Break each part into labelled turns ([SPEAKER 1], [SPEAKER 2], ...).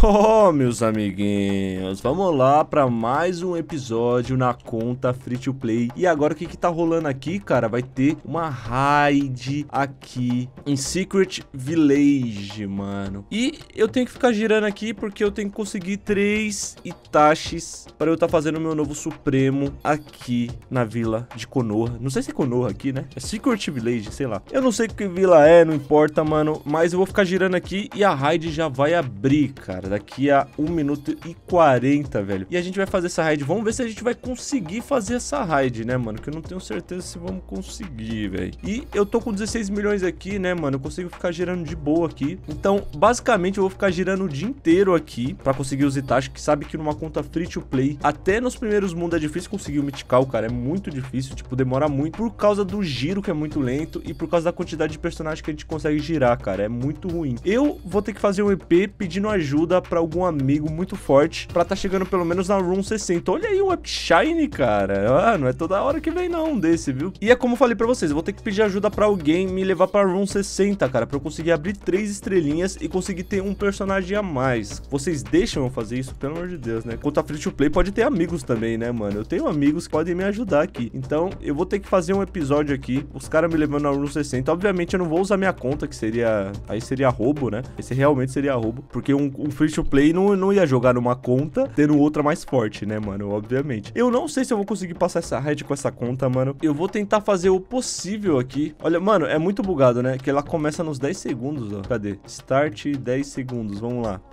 [SPEAKER 1] Oh, meus amiguinhos, vamos lá para mais um episódio na conta Free to Play. E agora o que tá rolando aqui, cara? Vai ter uma raid aqui em Secret Village, mano. E eu tenho que ficar girando aqui porque eu tenho que conseguir 3 Itachis para eu estar fazendo o meu novo Supremo aqui na vila de Konoha. Não sei se é Konoha aqui, né? É Secret Village, sei lá. Eu não sei que vila é, não importa, mano. Mas eu vou ficar girando aqui e a raid já vai abrir, cara. Daqui a 1 minuto e 40, velho. E a gente vai fazer essa raid. Vamos ver se a gente vai conseguir fazer essa raid, né, mano? Que eu não tenho certeza se vamos conseguir, velho. E eu tô com 16 milhões aqui, né, mano? Eu consigo ficar girando de boa aqui. Então, basicamente, eu vou ficar girando o dia inteiro aqui pra conseguir os Itachi, que sabe que numa conta free to play, até nos primeiros mundos é difícil conseguir o Mythical, cara. É muito difícil, tipo, demora muito por causa do giro, que é muito lento, e por causa da quantidade de personagens que a gente consegue girar, cara. É muito ruim. Eu vou ter que fazer um EP pedindo ajuda pra algum amigo muito forte pra tá chegando pelo menos na Room 60. Olha aí o Shine, cara. Ah, não é toda hora que vem não desse, viu? E é como eu falei pra vocês, eu vou ter que pedir ajuda pra alguém me levar pra Room 60, cara, pra eu conseguir abrir 3 estrelinhas e conseguir ter um personagem a mais. Vocês deixam eu fazer isso? Pelo amor de Deus, né? Conta free to play pode ter amigos também, né, mano? Eu tenho amigos que podem me ajudar aqui. Então, eu vou ter que fazer um episódio aqui, os caras me levando na Room 60. Obviamente, eu não vou usar minha conta, que seria... Aí seria roubo, né? Esse realmente seria roubo. Porque um free to play não ia jogar numa conta tendo outra mais forte, né, mano? Obviamente. Eu não sei se eu vou conseguir passar essa raid com essa conta, mano. Eu vou tentar fazer o possível aqui. Olha, mano, é muito bugado, né? Que ela começa nos 10 segundos, ó. Cadê? Start 10 segundos. Vamos lá.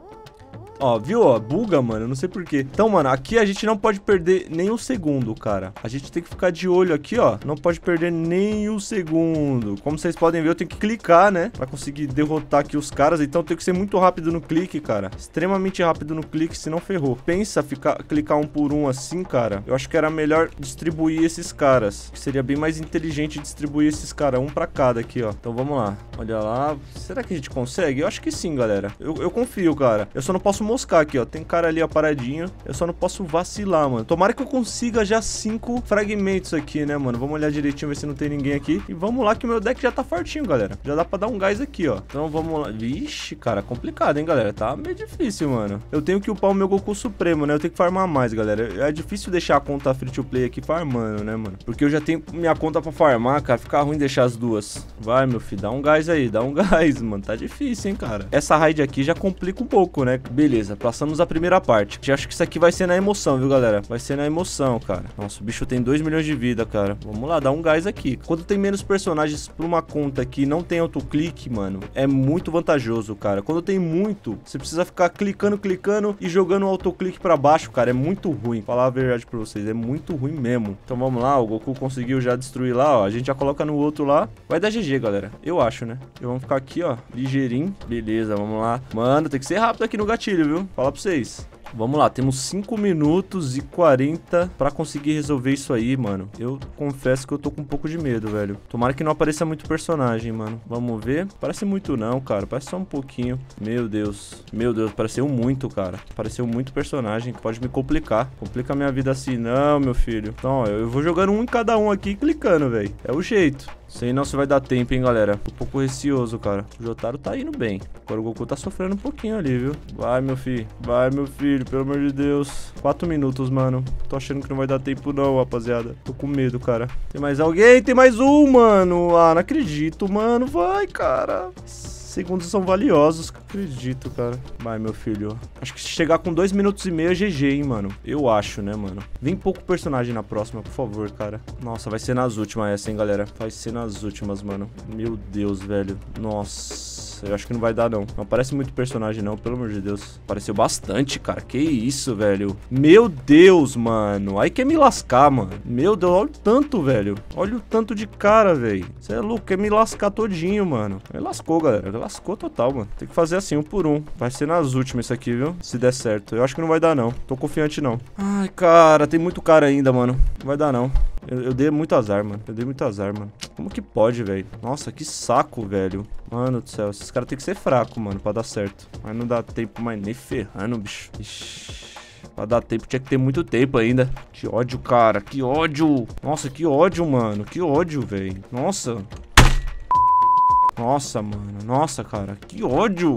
[SPEAKER 1] Ó, viu? Ó, buga, mano. Eu não sei porquê. Então, mano, aqui a gente não pode perder nem um segundo, cara. A gente tem que ficar de olho aqui, ó. Não pode perder nem um segundo. Como vocês podem ver, eu tenho que clicar, né? Pra conseguir derrotar aqui os caras. Então, eu tenho que ser muito rápido no clique, cara. Extremamente rápido no clique, senão ferrou. Pensa clicar um por um assim, cara. Eu acho que era melhor distribuir esses caras. Que seria bem mais inteligente distribuir esses caras. Um pra cada aqui, ó. Então, vamos lá. Olha lá. Será que a gente consegue? Eu acho que sim, galera. Eu confio, cara. Eu só não posso moscar aqui, ó. Tem cara ali, ó, paradinho. Eu só não posso vacilar, mano. Tomara que eu consiga já 5 fragmentos aqui, né, mano? Vamos olhar direitinho, ver se não tem ninguém aqui. E vamos lá que o meu deck já tá fortinho, galera. Já dá pra dar um gás aqui, ó. Então vamos lá. Vixe, cara, complicado, hein, galera? Tá meio difícil, mano. Eu tenho que upar o meu Goku Supremo, né? Eu tenho que farmar mais, galera. É difícil deixar a conta free to play aqui farmando, né, mano? Porque eu já tenho minha conta pra farmar, cara. Fica ruim deixar as duas. Vai, meu filho, dá um gás aí. Dá um gás, mano. Tá difícil, hein, cara. Essa raid aqui já complica um pouco, né? Beleza. Passamos a primeira parte. Eu acho que isso aqui vai ser na emoção, viu, galera? Vai ser na emoção, cara. Nossa, o bicho tem 2 milhões de vida, cara. Vamos lá, dar um gás aqui. Quando tem menos personagens pra uma conta que não tem autoclique, mano, é muito vantajoso, cara. Quando tem muito, você precisa ficar clicando e jogando o autoclique pra baixo, cara. É muito ruim. Falar a verdade pra vocês, é muito ruim mesmo. Então vamos lá, o Goku conseguiu já destruir lá, ó. A gente já coloca no outro lá. Vai dar GG, galera. Eu acho, né? E vamos ficar aqui, ó, ligeirinho. Beleza, vamos lá. Mano, tem que ser rápido aqui no gatilho, viu? Falar pra vocês. Vamos lá, temos 5 minutos e 40 pra conseguir resolver isso aí, mano. Eu confesso que eu tô com um pouco de medo, velho. Tomara que não apareça muito personagem, mano. Vamos ver. Parece muito não, cara. Parece só um pouquinho. Meu Deus. Meu Deus, pareceu muito, cara. Pareceu muito personagem, que pode me complicar. Complica a minha vida assim. Não, meu filho. Então, ó, eu vou jogando um em cada um aqui e clicando, velho. É o jeito. Sei não se vai dar tempo, hein, galera. Tô um pouco receoso, cara. O Jotaro tá indo bem. Agora o Goku tá sofrendo um pouquinho ali, viu? Vai, meu filho. Vai, meu filho. Pelo amor de Deus. 4 minutos, mano. Tô achando que não vai dar tempo não, rapaziada. Tô com medo, cara. Tem mais alguém? Tem mais um, mano. Ah, não acredito, mano. Vai, cara. Segundos são valiosos, acredito, cara. Vai, meu filho. Acho que se chegar com 2 minutos e meio é GG, hein, mano. Eu acho, né, mano. Vem pouco personagem na próxima, por favor, cara. Nossa, vai ser nas últimas essa, hein, galera. Vai ser nas últimas, mano. Meu Deus, velho. Nossa. Eu acho que não vai dar, não. Não aparece muito personagem, não, pelo amor de Deus. Apareceu bastante, cara. Que isso, velho. Meu Deus, mano. Aí quer me lascar, mano. Meu Deus, olha o tanto, velho. Olha o tanto de cara, velho. Você é louco, quer me lascar todinho, mano. Ele lascou, galera. Ele lascou total, mano. Tem que fazer assim, um por um. Vai ser nas últimas isso aqui, viu? Se der certo. Eu acho que não vai dar, não. Tô confiante, não. Ai, cara. Tem muito cara ainda, mano. Não vai dar, não. Eu dei muito azar, mano. Eu dei muito azar, mano. Como que pode, velho? Nossa, que saco, velho. Mano do céu. Esses caras tem que ser fracos, mano, pra dar certo. Mas não dá tempo mais nem ferrando, bicho. Ixi. Pra dar tempo tinha que ter muito tempo ainda. Que ódio, cara. Que ódio. Nossa, que ódio, mano. Que ódio, velho. Nossa. Nossa, mano. Nossa, cara. Que ódio.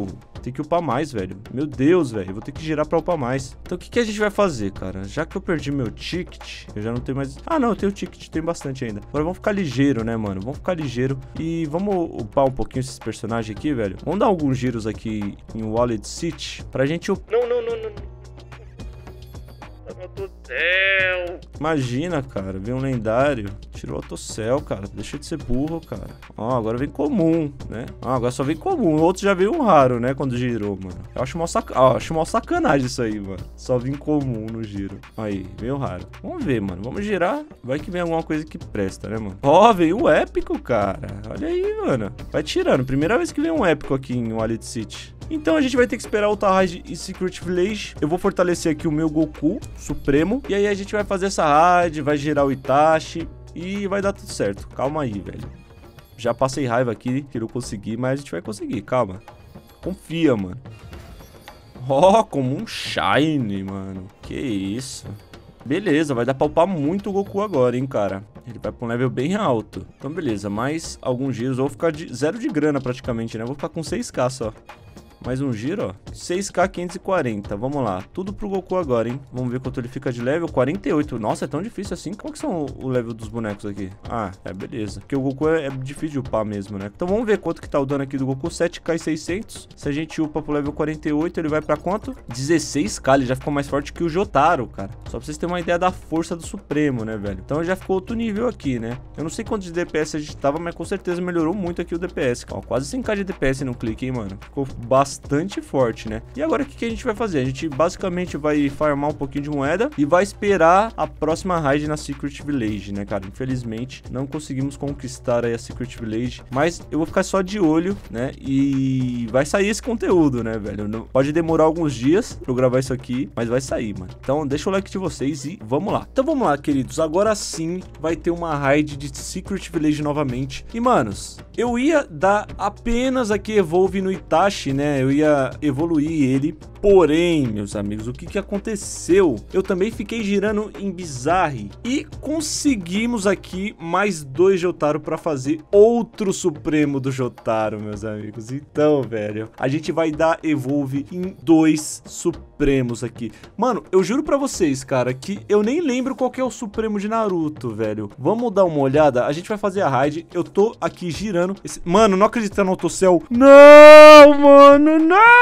[SPEAKER 1] Tem que upar mais, velho. Meu Deus, velho. Vou ter que girar pra upar mais. Então, o que a gente vai fazer, cara? Já que eu perdi meu ticket, eu já não tenho mais... Ah, não, eu tenho ticket. Tem bastante ainda. Agora vamos ficar ligeiro, né, mano? Vamos ficar ligeiro. E vamos upar um pouquinho esses personagens aqui, velho. Vamos dar alguns giros aqui em Wallet City pra gente upar... Não. Autocell. Imagina, cara, vem um lendário, tirou o Autocell, cara, deixa de ser burro, cara. Ó, agora vem comum, né? Ah, agora só vem comum, o outro já veio um raro, né, quando girou, mano. Eu acho mó sacanagem isso aí, mano. Só vem comum no giro. Aí, veio raro. Vamos ver, mano, vamos girar, vai que vem alguma coisa que presta, né, mano? Ó, veio um épico, cara. Olha aí, mano. Vai tirando, primeira vez que vem um épico aqui em Wallet City. Então a gente vai ter que esperar o Raid e Secret Village. Eu vou fortalecer aqui o meu Goku Supremo. E aí a gente vai fazer essa raid, vai gerar o Itachi e vai dar tudo certo. Calma aí, velho. Já passei raiva aqui, que não consegui, mas a gente vai conseguir, calma. Confia, mano. Ó, como um Shine, mano. Que isso. Beleza, vai dar pra upar muito o Goku agora, hein, cara. Ele vai pra um level bem alto. Então, beleza, mais alguns giros. Eu vou ficar de zero de grana praticamente, né? Eu vou ficar com 6k só. Mais um giro, ó. 6k 540. Vamos lá. Tudo pro Goku agora, hein? Vamos ver quanto ele fica de level. 48. Nossa, é tão difícil assim. Qual que são o level dos bonecos aqui? Ah, beleza. Porque o Goku é difícil de upar mesmo, né? Então vamos ver quanto que tá o dano aqui do Goku. 7k e 600. Se a gente upa pro level 48, ele vai pra quanto? 16k. Ele já ficou mais forte que o Jotaro, cara. Só pra vocês terem uma ideia da força do Supremo, né, velho? Então já ficou outro nível aqui, né? Eu não sei quanto de DPS a gente tava, mas com certeza melhorou muito aqui o DPS. Ó, quase 100k de DPS no clique, hein, mano? Ficou bastante forte, né? E agora o que a gente vai fazer? A gente basicamente vai farmar um pouquinho de moeda e vai esperar a próxima raid na Secret Village, né, cara? Infelizmente, não conseguimos conquistar aí a Secret Village, mas eu vou ficar só de olho, né? E vai sair esse conteúdo, né, velho? Não... Pode demorar alguns dias pra eu gravar isso aqui, mas vai sair, mano. Então, deixa o like de vocês e vamos lá. Então, vamos lá, queridos. Agora sim vai ter uma raid de Secret Village novamente. E, manos, eu ia dar apenas aqui evolve no Itachi, né? Eu ia evoluir ele, porém, meus amigos, o que aconteceu? Eu também fiquei girando em Bizarre e conseguimos aqui mais 2 Jotaro para fazer outro Supremo do Jotaro, meus amigos. Então, velho, a gente vai dar evolve em 2 Supremos aqui. Mano, eu juro pra vocês, cara, que eu nem lembro qual que é o Supremo de Naruto, velho. Vamos dar uma olhada? A gente vai fazer a raid. Eu tô aqui girando. Mano, não acredito no Autocell. Não, mano, não,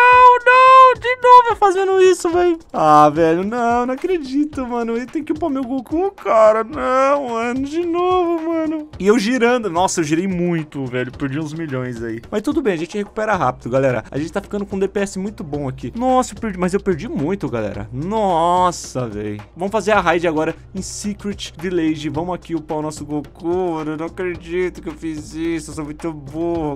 [SPEAKER 1] de novo fazendo isso, velho. Ah, velho, não acredito, mano. Eu tenho que upar meu Goku, cara. Não, mano, de novo, mano. E eu girando. Nossa, eu girei muito, velho. Perdi uns milhões aí. Mas tudo bem, a gente recupera rápido, galera. A gente tá ficando com um DPS muito bom aqui. Nossa, mas eu perdi muito, galera. Nossa, velho. Vamos fazer a raid agora em Secret Village. Vamos aqui upar o nosso Goku, mano. Eu não acredito que eu fiz isso. Eu sou muito burro,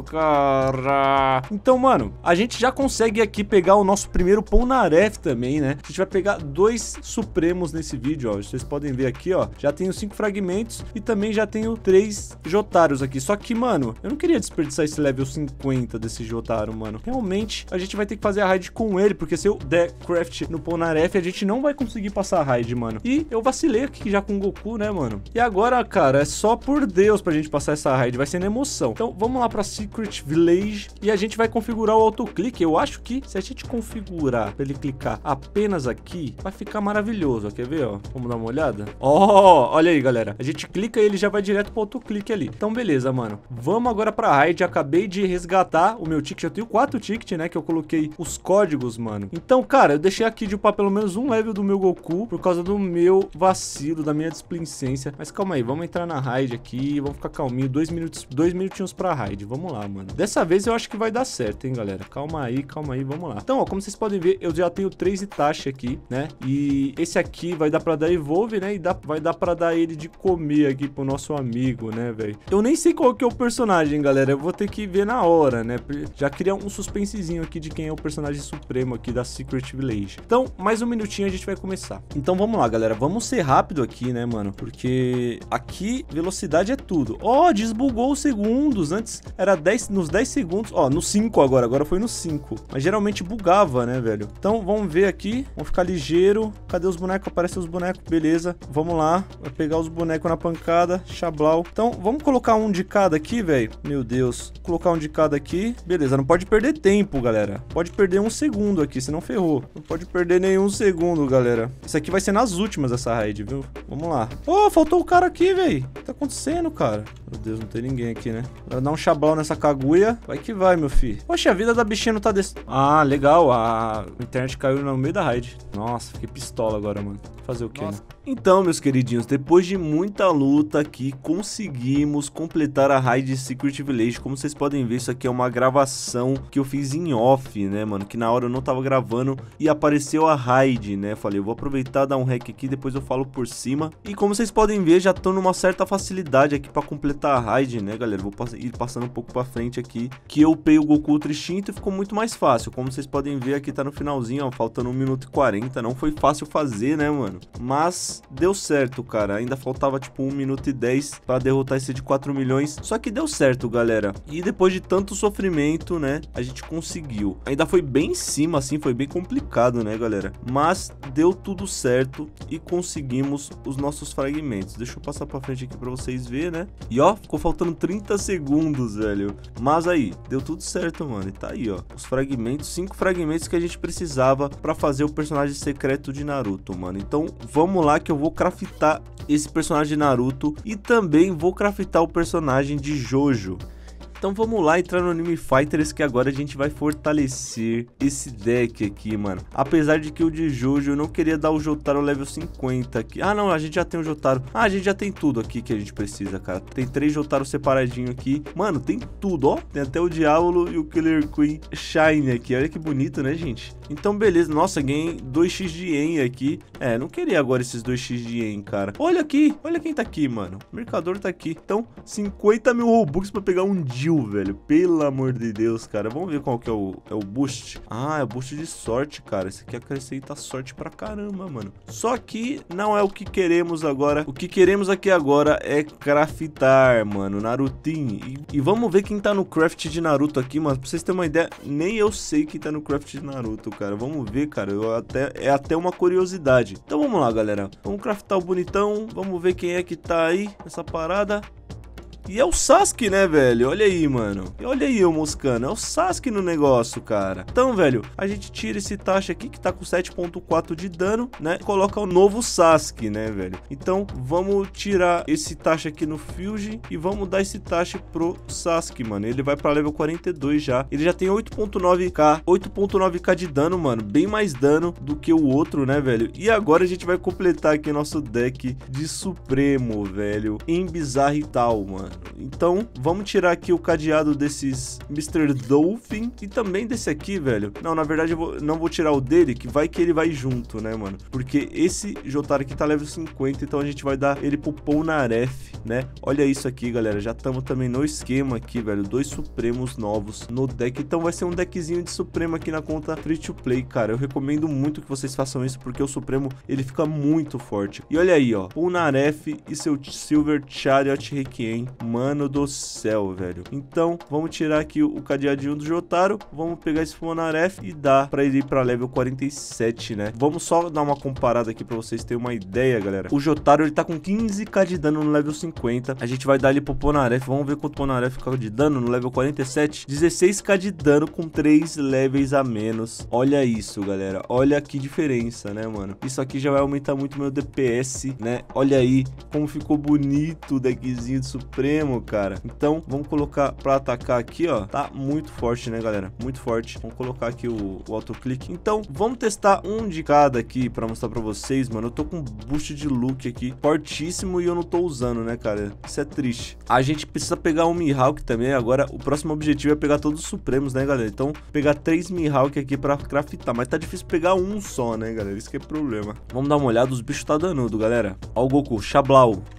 [SPEAKER 1] cara. Então, mano, a gente já consegue aqui pegar o nosso primeiro Polnareff também, né? A gente vai pegar 2 Supremos nesse vídeo, ó. Vocês podem ver aqui, ó. Já tenho 5 fragmentos e também já tenho 3 Jotaros aqui. Só que, mano, eu não queria desperdiçar esse level 50 desse Jotaro, mano. Realmente, a gente vai ter que fazer a raid com ele, porque se eu der craft no Polnareff, a gente não vai conseguir passar a raid, mano. E eu vacilei aqui já com o Goku, né, mano? E agora, cara, é só por Deus pra gente passar essa raid. Vai ser na emoção. Então, vamos lá pra Secret Village e a gente vai configurar o autoclique. Eu acho que se a gente configurar pra ele clicar apenas aqui, vai ficar maravilhoso, ó. Quer ver, ó? Vamos dar uma olhada? Ó, olha aí, galera. A gente clica e ele já vai direto pro autoclique ali. Então, beleza, mano. Vamos agora pra raid. Acabei de resgatar o meu ticket. Eu tenho 4 tickets, né? Que eu coloquei os códigos, mano. Então, cara, eu deixei aqui de upar pelo menos um level do meu Goku por causa do meu vacilo, da minha displicência. Mas calma aí, vamos entrar na raid aqui. Vamos ficar calminho. 2 minutinhos pra raid. Vamos lá, mano. Dessa vez eu acho que vai dar certo, hein, galera. Calma aí, vamos lá. Então, ó, como vocês podem ver, eu já tenho 3 Itachi aqui, né? E esse aqui vai dar pra dar evolve, né? E vai dar pra dar ele de comer aqui pro nosso amigo, né, velho? Eu nem sei qual que é o personagem, galera. Eu vou ter que ver na hora, né? Já criar um suspensezinho aqui de quem é o personagem supremo aqui da Secret Village. Então, mais um minutinho a gente vai começar. Então, vamos lá, galera. Vamos ser rápido aqui, né, mano? Porque aqui, velocidade é tudo. Ó, desbugou os segundos. Antes era 10, nos 10 segundos. Ó, no 5 agora. Agora foi no 5. Mas geralmente bugava nova, né, velho? Então, vamos ver aqui. Vamos ficar ligeiro. Cadê os bonecos? Aparecem os bonecos. Beleza. Vamos lá. Vai pegar os bonecos na pancada. Xablau. Então, vamos colocar um de cada aqui, velho. Meu Deus. Vou colocar um de cada aqui. Beleza. Não pode perder tempo, galera. Pode perder um segundo aqui, senão ferrou. Não pode perder nenhum segundo, galera. Isso aqui vai ser nas últimas, essa raid, viu? Vamos lá. Oh, faltou o cara aqui, velho. O que tá acontecendo, cara? Meu Deus, não tem ninguém aqui, né? Vai dar um xablau nessa caguia. Vai que vai, meu filho. Poxa, a vida da bichinha não tá desse... Ah, legal. A internet caiu no meio da raid. Nossa, fiquei pistola agora, mano. Fazer o quê, né? Então, meus queridinhos, depois de muita luta aqui, conseguimos completar a raid Secret Village. Como vocês podem ver, isso aqui é uma gravação que eu fiz em off, né, mano? Que na hora eu não tava gravando e apareceu a raid, né? Falei, eu vou aproveitar, dar um hack aqui, depois eu falo por cima. E como vocês podem ver, já tô numa certa facilidade aqui pra completar a raid, né, galera? Vou ir passando um pouco pra frente aqui, que eu upei o Goku Ultra Instinto e ficou muito mais fácil. Como vocês podem ver, aqui tá no finalzinho, ó, faltando 1 minuto e 40. Não foi fácil fazer, né, mano? Mas deu certo, cara. Ainda faltava tipo 1 minuto e 10 pra derrotar esse de 4 milhões. Só que deu certo, galera. E depois de tanto sofrimento, né, a gente conseguiu. Ainda foi bem em cima, assim, foi bem complicado, né, galera? Mas deu tudo certo e conseguimos os nossos fragmentos. Deixa eu passar pra frente aqui pra vocês verem, né? E ó, ficou faltando 30 segundos, velho. Mas aí, deu tudo certo, mano. E tá aí, ó, os fragmentos, 5 fragmentos que a gente precisava pra fazer o personagem secreto de Naruto, mano. Então, vamos lá que eu vou craftar esse personagem de Naruto e também vou craftar o personagem de Jojo. Então vamos lá entrar no Anime Fighters, que agora a gente vai fortalecer esse deck aqui, mano. Apesar de que o de Jojo eu não queria dar o Jotaro level 50 aqui. Ah, não, a gente já tem o Jotaro. Ah, a gente já tem tudo aqui que a gente precisa, cara. Tem 3 Jotaro separadinho aqui. Mano, tem tudo, ó. Tem até o Diablo e o Killer Queen Shine aqui. Olha que bonito, né, gente? Então, beleza. Nossa, ganhei 2x de Yen aqui. É, não queria agora esses 2x de Yen, cara. Olha aqui. Olha quem tá aqui, mano. O mercador tá aqui. Então, 50 mil Robux pra pegar um Jill, velho. Pelo amor de Deus, cara. Vamos ver qual que é o boost. Ah, é o boost de sorte, cara. Esse aqui acrescenta sorte pra caramba, mano. Só que não é o que queremos agora. O que queremos aqui agora é craftar, mano. Narutinho. E vamos ver quem tá no craft de Naruto aqui, mano. Pra vocês terem uma ideia, nem eu sei quem tá no craft de Naruto, cara. Vamos ver, cara. É até uma curiosidade. Então vamos lá, galera. Vamos craftar o bonitão. Vamos ver quem é que tá aí nessa parada. E é o Sasuke, né, velho? Olha aí, mano. E olha aí, ô moscano. É o Sasuke no negócio, cara. Então, velho, a gente tira esse taxa aqui, que tá com 7.4 de dano, né? Coloca o novo Sasuke, né, velho? Então, vamos tirar esse taxa aqui no Fuji e vamos dar esse taxa pro Sasuke, mano. Ele vai pra level 42 já. Ele já tem 8.9k. 8.9k de dano, mano. Bem mais dano do que o outro, né, velho? E agora a gente vai completar aqui nosso deck de Supremo, velho. Em Bizarre e tal, mano. Então, vamos tirar aqui o cadeado desses Mr. Dolphin e também desse aqui, velho. Não, na verdade, não vou tirar o dele, que ele vai junto, né, mano? Porque esse Jotaro aqui tá level 50, então a gente vai dar ele pro Polnareff, né? Olha isso aqui, galera. Já estamos também no esquema aqui, velho. 2 Supremos novos no deck. Então vai ser um deckzinho de Supremo aqui na conta Free to Play, cara. Eu recomendo muito que vocês façam isso, porque o Supremo, ele fica muito forte. E olha aí, ó. Polnareff e seu Silver Chariot Requiem. Mano do céu, velho. Então, vamos tirar aqui o cadeadinho do Jotaro. Vamos pegar esse Polnareff e dar pra ele ir pra level 47, né? Vamos só dar uma comparada aqui pra vocês terem uma ideia, galera. O Jotaro, ele tá com 15k de dano no level 50. A gente vai dar ele pro Polnareff. Vamos ver quanto o Polnareff fica de dano no level 47. 16k de dano com 3 levels a menos. Olha isso, galera. Olha que diferença, né, mano? Isso aqui já vai aumentar muito meu DPS, né? Olha aí como ficou bonito o deckzinho de Supremo, cara. Então, vamos colocar pra atacar aqui, ó. Tá muito forte, né, galera? Muito forte. Vamos colocar aqui o autoclick. Então, vamos testar um de cada aqui pra mostrar pra vocês, mano. Eu tô com um boost de look aqui fortíssimo e eu não tô usando, né, cara? Isso é triste. A gente precisa pegar um Mihawk também. Agora, o próximo objetivo é pegar todos os Supremos, né, galera? Então, pegar 3 Mihawk aqui pra craftar. Mas tá difícil pegar um só, né, galera? Isso que é problema. Vamos dar uma olhada. Os bichos tá danudo, galera. Ó o Goku. Xablau.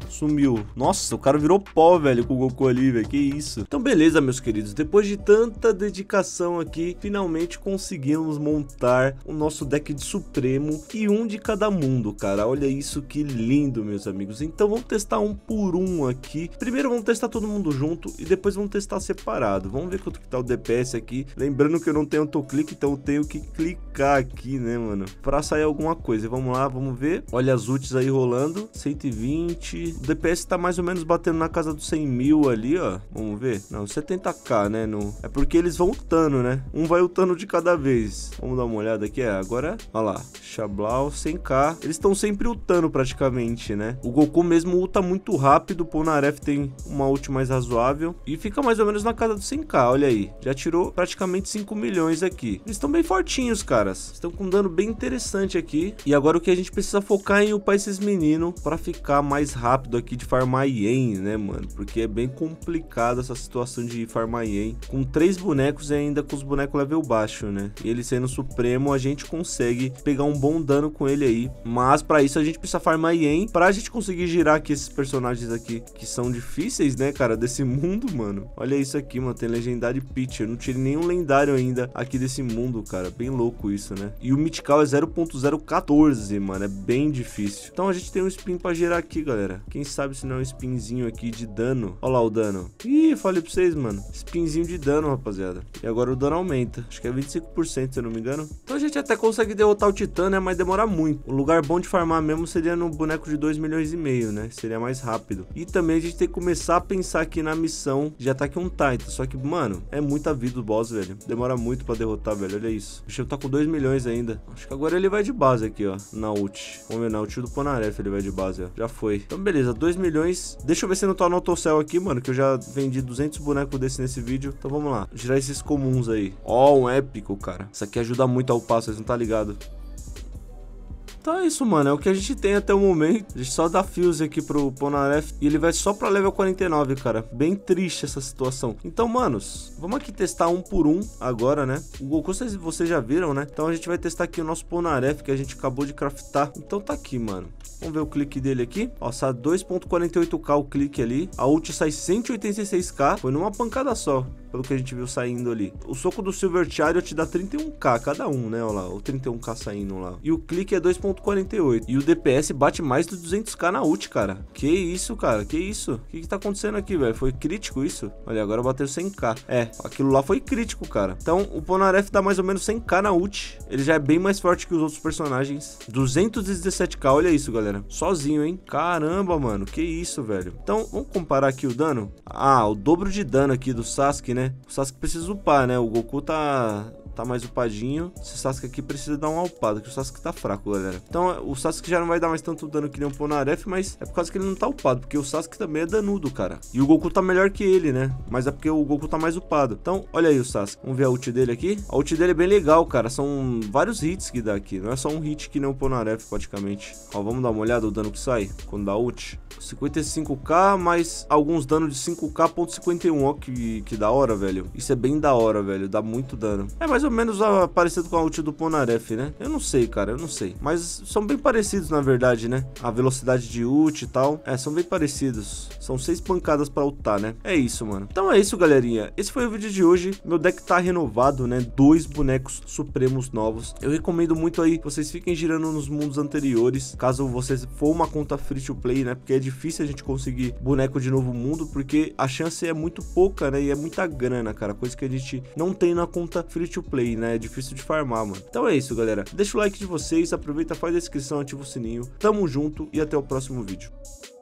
[SPEAKER 1] Sumiu. Nossa, o cara virou pó, velho, com o Goku ali, velho. Que isso. Então, beleza, meus queridos. Depois de tanta dedicação aqui, finalmente conseguimos montar o nosso deck de Supremo e um de cada mundo, cara. Olha isso, que lindo, meus amigos. Então, vamos testar um por um aqui. Primeiro, vamos testar todo mundo junto e depois vamos testar separado. Vamos ver quanto que tá o DPS aqui. Lembrando que eu não tenho autoclique, então eu tenho que clicar aqui, né, mano, pra sair alguma coisa. Vamos lá, vamos ver. Olha as ults aí rolando. 120. O DPS tá mais ou menos batendo na casa dos 100 mil ali, ó. Vamos ver. Não, 70k, né? No... É porque eles vão ultando, né? Um vai ultando de cada vez. Vamos dar uma olhada aqui. Agora, olha lá. Xablau, 100k. Eles estão sempre ultando praticamente, né? O Goku mesmo ulta muito rápido. O Polnareff tem uma ult mais razoável. E fica mais ou menos na casa dos 100k. Olha aí. Já tirou praticamente 5 milhões aqui. Eles estão bem fortinhos, caras. Estão com um dano bem interessante aqui. E agora o que a gente precisa focar é em upar esses meninos pra ficar mais rápido aqui de farmar ien, né, mano? Porque é bem complicado essa situação de farmar ien. Com 3 bonecos e ainda com os bonecos level baixo, né? E ele sendo supremo, a gente consegue pegar um bom dano com ele aí. Mas pra isso a gente precisa farmar ien pra gente conseguir girar aqui esses personagens aqui que são difíceis, né, cara? Desse mundo, mano. Olha isso aqui, mano. Tem legendário Peach. Eu não tirei nenhum lendário ainda aqui desse mundo, cara. Bem louco isso, né? E o Mythical é 0.014, mano. É bem difícil. Então a gente tem um spin pra gerar aqui, galera. Quem sabe se não é um spinzinho aqui de dano. Olha lá o dano. Ih, falei pra vocês, mano. Spinzinho de dano, rapaziada. E agora o dano aumenta. Acho que é 25%, se eu não me engano. Então a gente até consegue derrotar o Titã, né? Mas demora muito. O lugar bom de farmar mesmo seria no boneco de 2,5 milhões, né? Seria mais rápido. E também a gente tem que começar a pensar aqui na missão de ataque um Titan. Só que, mano, é muita vida do boss, velho. Demora muito pra derrotar, velho. Olha isso. O Bicho tá com 2 milhões ainda. Acho que agora ele vai de base aqui, ó. Na ult. Vamos ver, na ult do Polnareff ele vai de base, ó. Já foi. Então, beleza. 2 milhões. Deixa eu ver se não tá no autocell aqui, mano. Que eu já vendi 200 bonecos desse nesse vídeo. Então, vamos lá. Girar esses comuns aí. Ó, um épico, cara. Isso aqui ajuda muito a upar, vocês não tá ligado? Então é isso, mano, é o que a gente tem até o momento. A gente só dá fuse aqui pro Polnareff e ele vai só pra level 49, cara. Bem triste essa situação. Então, manos, vamos aqui testar um por um agora, né? O Goku vocês já viram, né? Então a gente vai testar aqui o nosso Polnareff que a gente acabou de craftar. Então tá aqui, mano. Vamos ver o clique dele aqui. Ó, sai 2.48k o clique ali. A ult sai 186k. Foi numa pancada só, pelo que a gente viu saindo ali. O soco do Silver Chariot dá 31k cada um, né? Olha lá, o 31k saindo lá. E o clique é 2.48. E o DPS bate mais de 200k na ult, cara. Que isso, cara? Que isso? O que tá acontecendo aqui, velho? Foi crítico isso? Olha, agora bateu 100k. É, aquilo lá foi crítico, cara. Então, o Polnareff dá mais ou menos 100k na ult. Ele já é bem mais forte que os outros personagens. 217k, olha isso, galera. Sozinho, hein? Caramba, mano. Que isso, velho. Então, vamos comparar aqui o dano. Ah, o dobro de dano aqui do Sasuke, né? O Sasuke precisa upar, né? O Goku tá mais upadinho. Esse Sasuke aqui precisa dar uma upada, que o Sasuke tá fraco, galera. Então, o Sasuke já não vai dar mais tanto dano que nem o Polnareff, mas é por causa que ele não tá upado, porque o Sasuke também é danudo, cara. E o Goku tá melhor que ele, né? Mas é porque o Goku tá mais upado. Então, olha aí o Sasuke. Vamos ver a ult dele aqui. A ult dele é bem legal, cara. São vários hits que dá aqui. Não é só um hit que nem o Polnareff, praticamente. Ó, vamos dar uma olhada o dano que sai quando dá ult. 55k, mais alguns danos de 5k.51. Ó, que da hora, velho. Isso é bem da hora, velho. Dá muito dano. É mais ou menos parecido com a ult do Polnareff, né? Eu não sei, cara. Eu não sei. Mas são bem parecidos, na verdade, né? A velocidade de ult e tal. É, são bem parecidos. São 6 pancadas pra ultar, né? É isso, mano. Então é isso, galerinha. Esse foi o vídeo de hoje. Meu deck tá renovado, né? 2 bonecos supremos novos. Eu recomendo muito aí que vocês fiquem girando nos mundos anteriores. Caso você for uma conta free to play, né? Porque é difícil a gente conseguir boneco de novo mundo, porque a chance é muito pouca, né? E é muita grana, cara. Coisa que a gente não tem na conta free to play, né? É difícil de farmar, mano. Então é isso, galera. Deixa o like de vocês, aproveita, faz a inscrição, ativa o sininho. Tamo junto e até o próximo vídeo.